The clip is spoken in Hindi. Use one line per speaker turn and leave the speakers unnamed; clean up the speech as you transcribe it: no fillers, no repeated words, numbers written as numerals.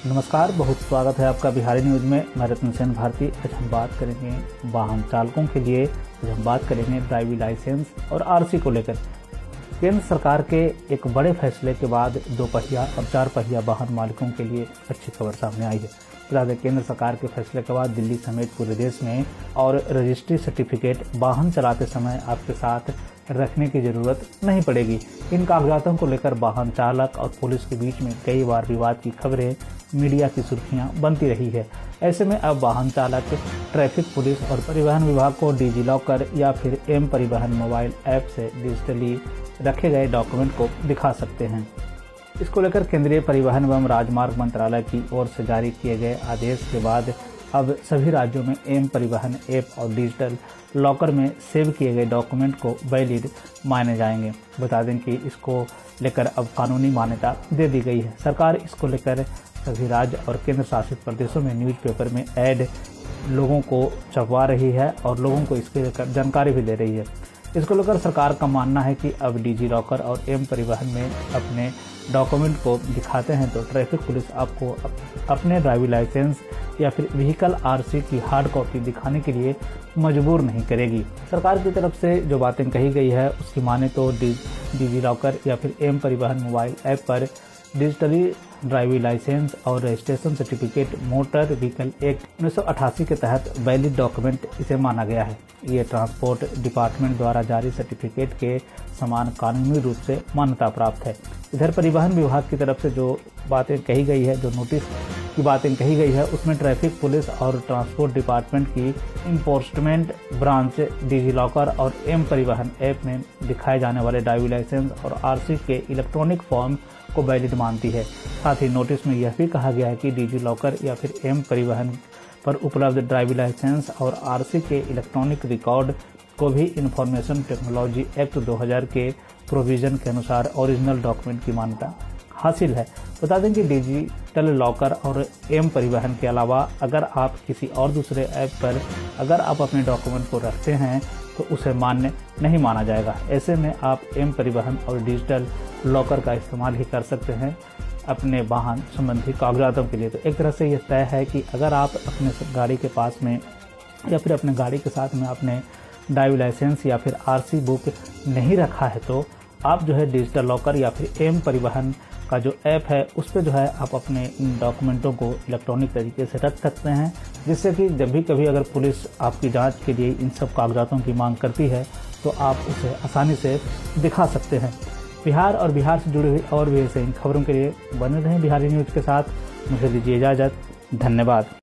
नमस्कार, बहुत स्वागत है आपका बिहारी न्यूज में। मैं रतन सेन भारती। आज हम बात करेंगे वाहन चालकों के लिए। आज हम बात करेंगे ड्राइविंग लाइसेंस और आरसी को लेकर। केंद्र सरकार के एक बड़े फैसले के बाद 2 पहिया और 4 पहिया वाहन मालिकों के लिए अच्छी खबर सामने आई है। बता दें, केंद्र सरकार के फैसले के बाद दिल्ली समेत पूरे देश में और रजिस्ट्री सर्टिफिकेट वाहन चलाते समय आपके साथ रखने की जरूरत नहीं पड़ेगी। इन कागजातों को लेकर वाहन चालक और पुलिस के बीच में कई बार विवाद की खबरें मीडिया की सुर्खियां बनती रही है। ऐसे में अब वाहन चालक ट्रैफिक पुलिस और परिवहन विभाग को डिजी लॉकर या फिर एम परिवहन मोबाइल ऐप से डिजिटली रखे गए डॉक्यूमेंट को दिखा सकते हैं। इसको लेकर केंद्रीय परिवहन एवं राजमार्ग मंत्रालय की ओर से जारी किए गए आदेश के बाद अब सभी राज्यों में एम परिवहन ऐप और डिजिटल लॉकर में सेव किए गए डॉक्यूमेंट को वैलिड माने जाएंगे। बता दें कि इसको लेकर अब कानूनी मान्यता दे दी गई है। सरकार इसको लेकर सभी राज्य और केंद्र शासित प्रदेशों में न्यूज़पेपर में ऐड लोगों को छपवा रही है और लोगों को इसके लेकर जानकारी भी दे रही है। इसको लेकर सरकार का मानना है कि अब डिजी लॉकर और एम परिवहन में अपने डॉक्यूमेंट को दिखाते हैं तो ट्रैफिक पुलिस आपको अपने ड्राइविंग लाइसेंस या फिर व्हीकल आरसी की हार्ड कॉपी दिखाने के लिए मजबूर नहीं करेगी। सरकार की तरफ से जो बातें कही गई है उसकी माने तो डिजी लॉकर या फिर एम परिवहन मोबाइल ऐप पर डिजिटली ड्राइविंग लाइसेंस और registration certificate motor vehicle act 1988 के तहत वैलिड डॉक्यूमेंट इसे माना गया है। ये ट्रांसपोर्ट डिपार्टमेंट द्वारा जारी सर्टिफिकेट के समान कानूनी रूप से मान्यता प्राप्त है। इधर परिवहन विभाग की तरफ से जो बातें कही गई है, जो नोटिस की बातें कही गई है, उसमें ट्रैफिक पुलिस और ट्रांसपोर्ट डिपार्टमेंट की इन्फोर्समेंट ब्रांच डिजी लॉकर और एम परिवहन ऐप में दिखाए जाने वाले ड्राइविंग लाइसेंस और आरसी के इलेक्ट्रॉनिक फॉर्म को वैलिड मानती है। साथ ही नोटिस में यह भी कहा गया है कि डिजी लॉकर या फिर एम परिवहन पर उपलब्ध ड्राइविंग लाइसेंस और आरसी के इलेक्ट्रॉनिक रिकॉर्ड को भी इंफॉर्मेशन टेक्नोलॉजी एक्ट 2000 के प्रोविजन के अनुसार ओरिजिनल डॉक्यूमेंट की मान्यता हासिल है। बता दें कि डिजिटल लॉकर और एम परिवहन के अलावा अगर आप किसी और दूसरे ऐप पर अगर आप अपने डॉक्यूमेंट को रखते हैं तो उसे मान्य नहीं माना जाएगा। ऐसे में आप एम परिवहन और डिजिटल लॉकर का इस्तेमाल ही कर सकते हैं अपने वाहन संबंधी कागजातों के लिए। तो एक तरह से यह तय है कि अगर आप अपने गाड़ी के पास में या फिर अपने गाड़ी के साथ में अपने ड्राइविंग लाइसेंस या फिर आरसी बुक नहीं रखा है तो आप जो है डिजिटल लॉकर या फिर एम परिवहन का जो ऐप है उस पर जो है आप अपने इन डॉक्यूमेंटों को इलेक्ट्रॉनिक तरीके से रख सकते हैं, जिससे कि जब भी कभी अगर पुलिस आपकी जांच के लिए इन सब कागजातों की मांग करती है तो आप उसे आसानी से दिखा सकते हैं। बिहार और बिहार से जुड़ी हुई और भी ऐसे इन खबरों के लिए बने रहें बिहारी न्यूज़ के साथ। मुझे दीजिए इजाज़त। धन्यवाद।